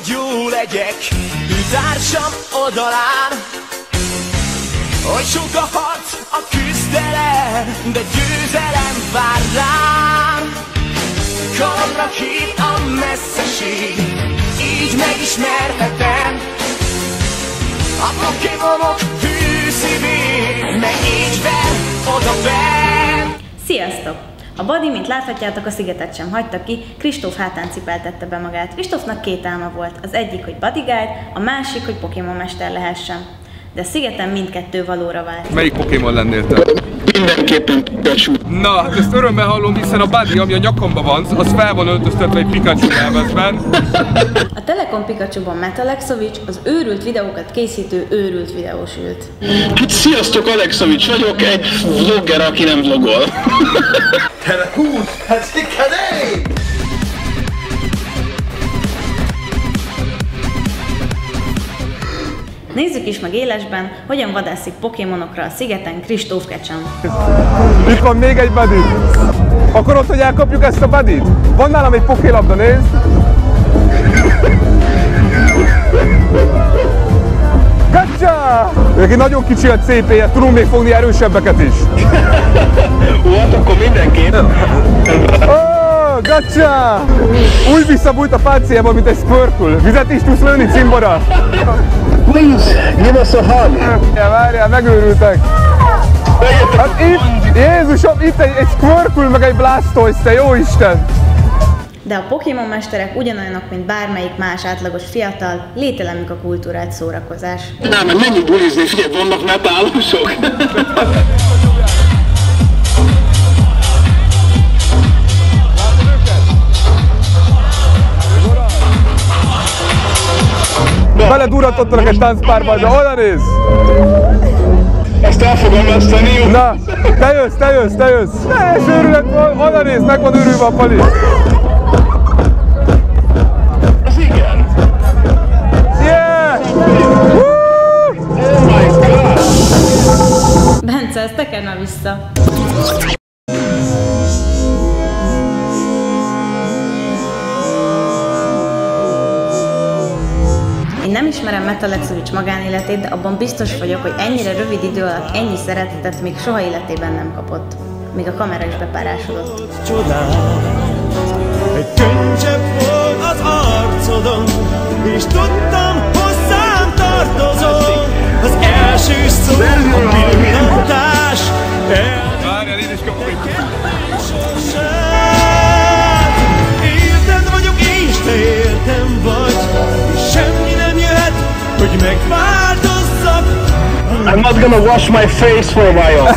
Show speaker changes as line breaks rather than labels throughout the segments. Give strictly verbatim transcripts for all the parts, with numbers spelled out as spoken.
jó legyek társam oldalán. Hogy sok a harc, a küzdelem, de győzelem vár rám. Karra hív a messzeség, így megismerhetem a Pokémonok hű szívét, meg így ver oda benn.
Sziasztok! A Buddy, mint láthatjátok, a szigetet sem hagyta ki, Kristóf hátán cipeltette be magát. Kristófnak két álma volt, az egyik, hogy bodyguide, a másik, hogy Pokémon mester lehessen. De a szigeten mindkettő valóra vált.
Melyik Pokémon lennél te?
Mindenképpen Pikachu.
Na, ezt örömmel hallom, hiszen a Buddy, ami a nyakamba van, az fel van öltöztetve egy Pikachu elmezben.
A Telekom Pikachuban Metalexovics, az őrült videókat készítő őrült videós ült.
Hát sziasztok, Alexovics vagyok, egy vlogger, aki nem vlogol.
húsz, hát szikadé!
Nézzük is meg élesben, hogyan vadászik Pokémonokra a szigeten Kristóf Kecsam.
Itt van még egy Buddy. Akarod, hogy elkapjuk ezt a Buddyt? Van nálam egy pokélabda, nézd! Gacsa! Neki nagyon kicsi a cé pé-je, tudunk még fogni erősebbeket is.
Hát akkor mindenképp.
Oh, gacsa! Úgy visszabújt a páciába, mint egy Squirtle. Vizet is tudsz lőni, cimbora?
Please, give us a hug.
Ja, várjál, megőrültek. Hát itt, Jézusom, itt egy, egy Squirtle, meg egy Blastoise, te jó Isten!
De a Pokémon mesterek ugyanolyanok, mint bármelyik más átlagos fiatal, lételemük a kultúrált szórakozás.
Na, mert menjünk bulizni, figyelj, vannak netálosok.
Beledurrantottalak egy táncpárba, de oda nézz!
Ezt el fogom veszteni, jó?
Na, te jössz, te jössz, te jössz! És őrület, oda nézz, meg van őrülve a Pali!
Ez igen!
Yeah!
Oh my god!
Bence, ezt tekerd már vissza! Én nem ismerem Metalexovics magánéletét, de abban biztos vagyok, hogy ennyire rövid idő alatt ennyi szeretetet még soha életében nem kapott. Még a kamera is bepárásodott.
Egy könycsepp volt az arcodon, és tudtam, hozzám tartozol. Az első szó, a pillantás.
Várjál, én is kapom egy...
Érted vagyok, és te értem vagy, és semmi nem jöhet, hogy megváltozzak.
I'm not gonna wash my face for a while.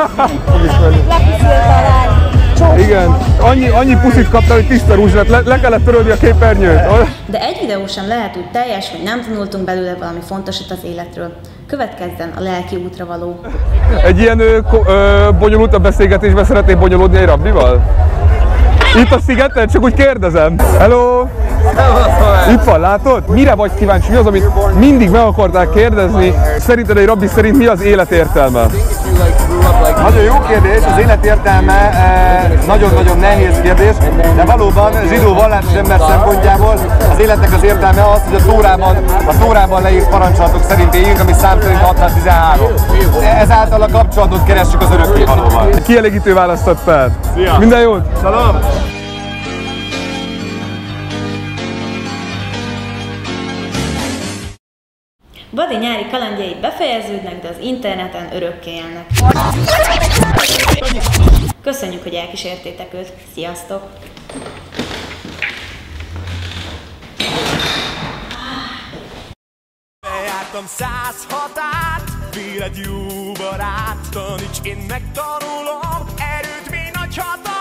Igen, annyi, annyi puszit kapta, hogy tiszta rúzs lett, le, le kellett törölni a képernyőt.
De egy videó sem lehet úgy teljes, hogy nem tanultunk belőle valami fontosat az életről. Következzen a lelki útra való.
Egy ilyen ö, ö, bonyolult a beszélgetésben szeretnél bonyolódni egy rabbival? Itt a szigeten? Csak úgy kérdezem. Hello! Itt van, látod? Mire vagy kíváncsi? Mi az, amit mindig meg akarták kérdezni? Szerinted egy rabbi szerint mi az élet értelme?
Nagyon jó kérdés, az élet értelme nagyon-nagyon nehéz kérdés, de valóban zsidó vallásos ember szempontjából az életnek az értelme az, hogy a Tórában, a Tórában leírt parancsolatok szerint éljünk, ami szám szerint hatszáztizenhárom. Ezáltal a kapcsolatot keressük az örökkévalóval.
Kielégítő választ adtál. Minden jót!
Shalom!
Buddy nyári kalandjai befejeződnek, de az interneten örökké élnek. Köszönjük, hogy elkísértétek őt. Sziasztok!
Bejártam száz határt, véled jó barát, taníts, én megtanulom, erőt mi nagy hatalmat.